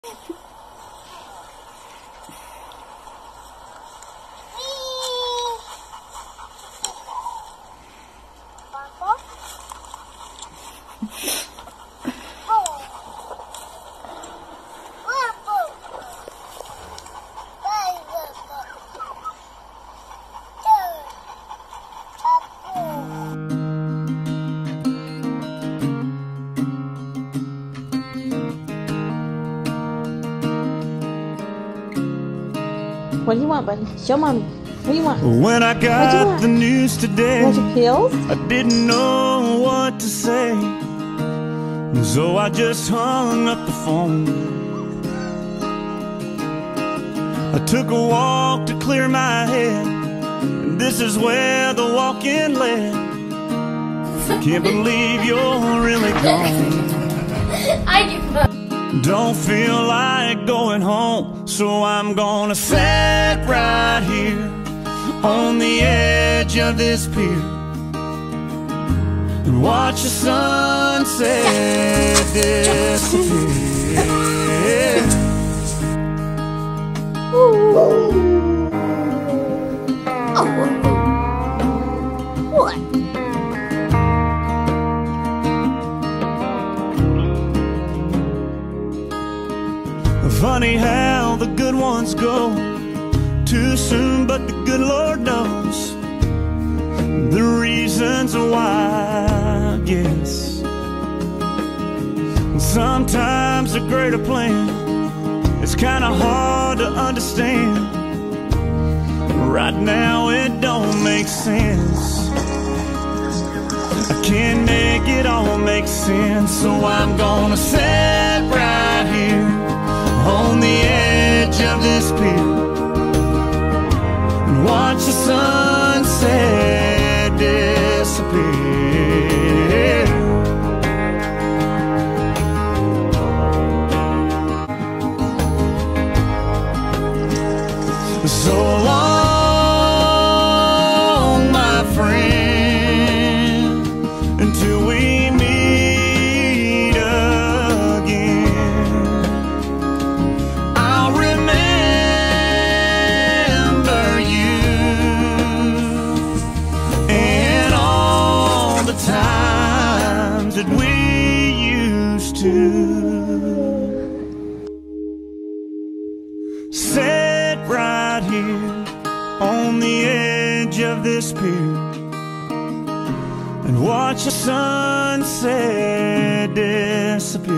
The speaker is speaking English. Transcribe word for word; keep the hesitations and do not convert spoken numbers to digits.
What do you want, buddy? Show mommy. What do you want? When I got the news today, you want your pills? I didn't know what to say, so I just hung up the phone. I took a walk to clear my head, and this is where the walk-in led. Can't believe you're really gone. I give up. Don't feel like going home, so I'm gonna sit right here on the edge of this pier and watch the sunset disappear. Oh. What? Funny how the good ones go too soon, but the good Lord knows the reasons why, I guess. Sometimes a greater plan is kinda hard to understand. Right now it don't make sense. I can't make it all make sense, so I'm gonna sit right here on the edge of this pier and watch the sunset disappear. So long, my friend, until we meet again. I'll remember you and all the times that we used to sit right here on the edge of this pier and watch the sunset disappear.